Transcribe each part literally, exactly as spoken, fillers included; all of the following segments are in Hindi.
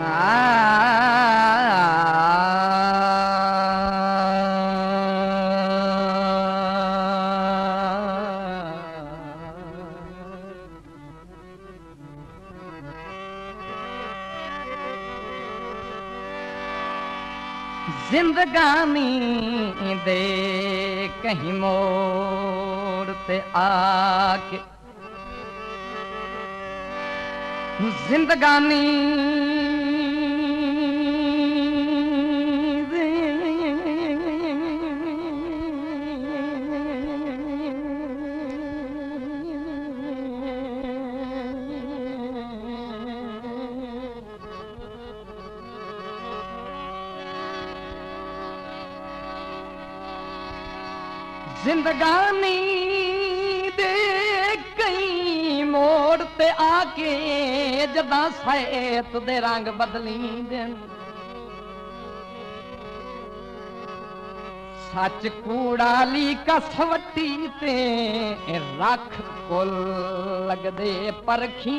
जिंदगानी दे कहीं मोड़ ते आके जिंदगानी जिंदगानी दे कई मोड़ ते आके जदा सैत दे रंग बदली देन सच कूड़ाली कसवटी ते रख कोल लगदे परखी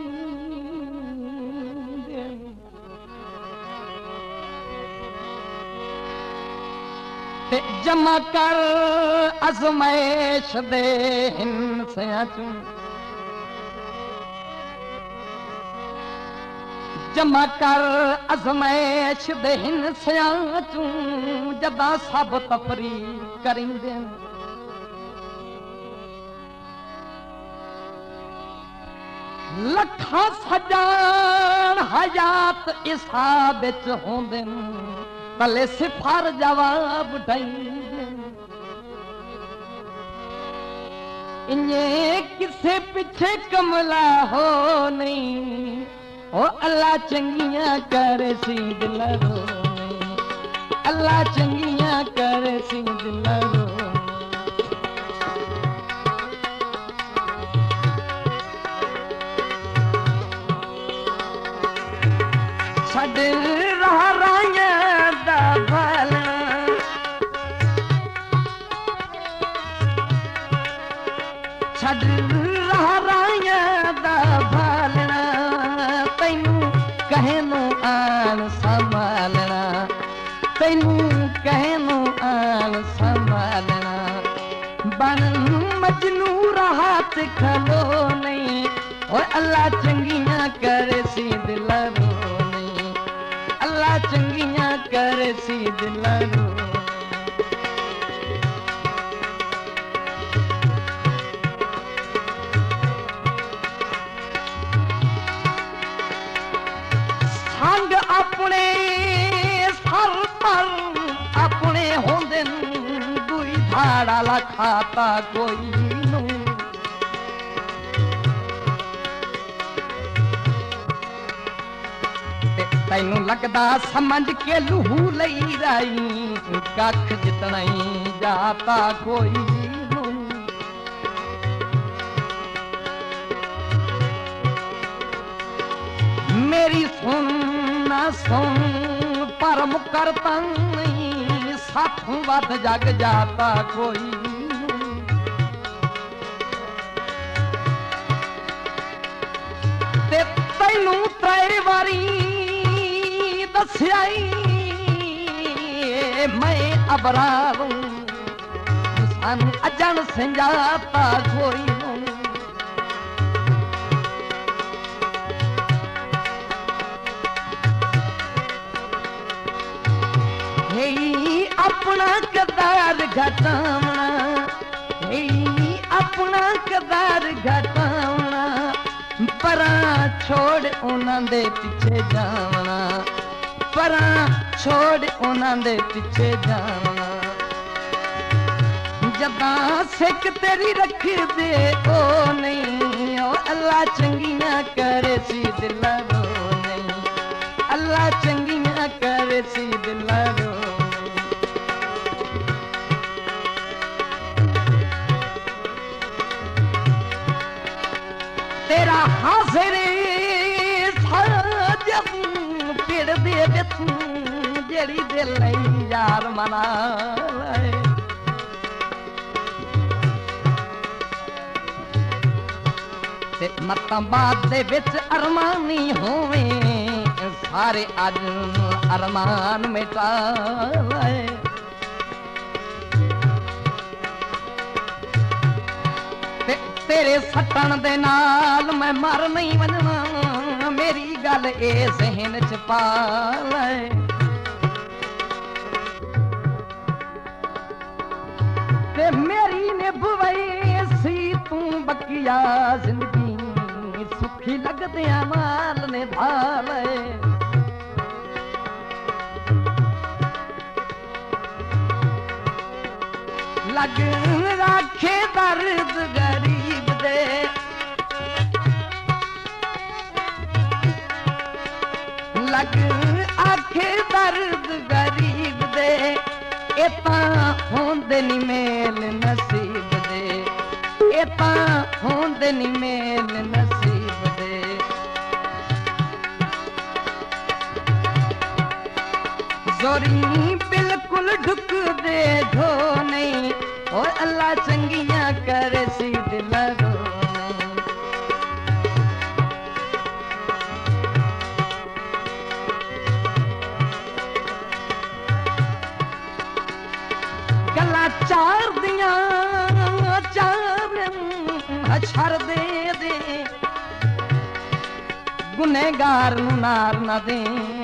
ते जमा कर अजमैश दे हिंसियां चू जमा कर अजमैश दे हिंसियां चू जदा सब तफरी करिंदे लखा सजान हयात इसा बिच होंदे भले सिफार जवाब ढाई इन्हे किसे पिछे कमला हो नहीं ओ अल्लाह चंगियां करे सी दिलरो अल्लाह चंगियां करे सी दिलरो छड़ रहा राया छड़ रहा राया दा भालना तैनू कहनू आन संभालना तैनू कहनू आन संभालना बन मजनू राहत खलो नहीं और अल्लाह चंगियां करे सी दिलरो नहीं अल्लाह चंगियां करे सी दिलरो संग अपने सर पर अपने होंदे दुई धाड़ा ला खाता कोई नू तैनू लगदा समझ के लूहू लई राई कख जितना ही जाता कोई नू मेरी सुन ना सुन पर मुकरता नहीं साथों वध जग जाता कोई ते तैनू त्रै वारी दस्याई मैं अबरार सन अजन संजाता कोई अपना कदार घटावना अपना कदार घटावना परा छोड़ उन्हां दे पिछे जावना परा छोड़ उन्हां दे पिछे जावना जदा सिक तेरी रख दे ओ नहीं ओ अल्लाह चंगियां करे सी दिलरो नहीं अल्लाह चंगियां करे सी दिलरो तेरा हाजिर जब पिड़ दे बिच जेड़ी दिल नहीं यार मना ते मतां बाद दे बिच अरमानी होवे सारे अज अरमान मिटा लाए। ते तेरे सट्टन दे नाल मैं मर नहीं वजना, मेरी गल ए जहन च पा लाए। ते मेरी निभवई सी तू बकिया जिंदगी, सुखी लगदे माल निभा ले। लग राखे दर्द गरीब दे, लग आखे दर्द गरीब दे, एता होंदे नी मेल नसीब दे, एता होंदे नी मेल नसीब दे। जोरी बिल्कुल ढुक दे धो नहीं, और अल्लाह चंगियां करे सी दिल रो नहीं। गला चार दिया चार हछर दे दे, गुनेगार नू नार ना दे।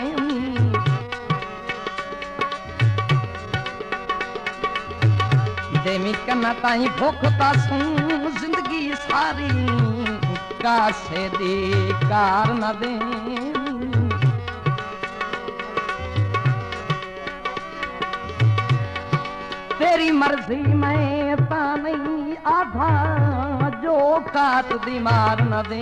देमी कन्ना ताई भुख तासूं जिंदगी सारी, कासे दी कार न दे। तेरी मर्जी मैं ता नहीं आधा, जो कात दी मार न दे।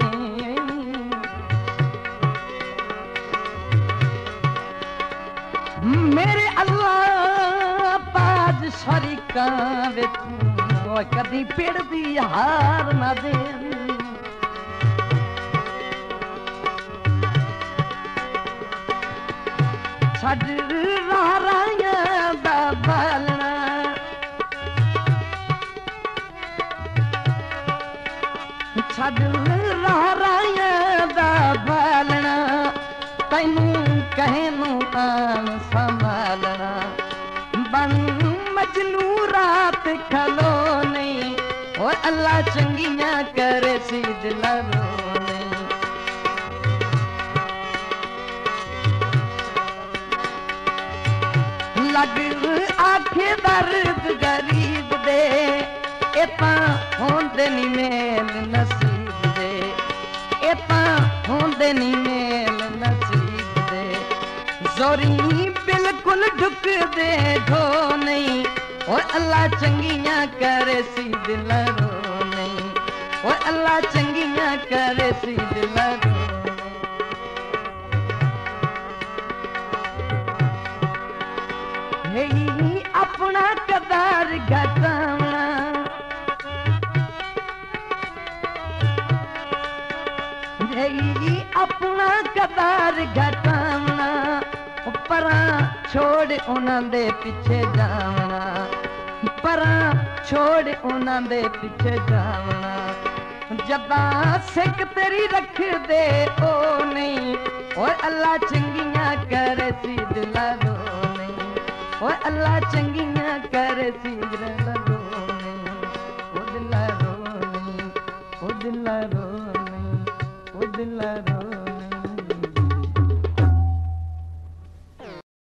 मेरे अल्लाह पाज शरीका विच कदी पिड़ दी हार न दे। छड़ राह राहियां दा बालना, छड़ राह राहियां दा बालना, तैनू कहे नू आन संभालना। बन मजनू रात खलो नहीं, और अल्लाह चंगियां करे सी दिल रो नहीं। लग आखे दर्द गरीब दे, एता होंदे नी मेल नसीब दे, एता होंदे नी मेल नसीब दे। जोरी बिल्कुल ढुक दे धो नहीं, और अल्लाह चंगियां करे सी दिल रो नहीं, और अल्लाह चंगियां करे सी दिल रो नहीं। अपना कदार घटावना, अपना कदार घटावना, परा छोड़ उन्हां दे पिछे जावना, परा छोड़ उन्हां दे पिछे जावना। जदा सिक तेरी रख दे ओ नहीं, और अल्लाह चंगियां करे सी दिल रो नहीं, और अल्लाह चंगियां करे सी दिल रो नहीं। ओ दिल रो नहीं, ओ दिल रो नहीं, ओ दिल रो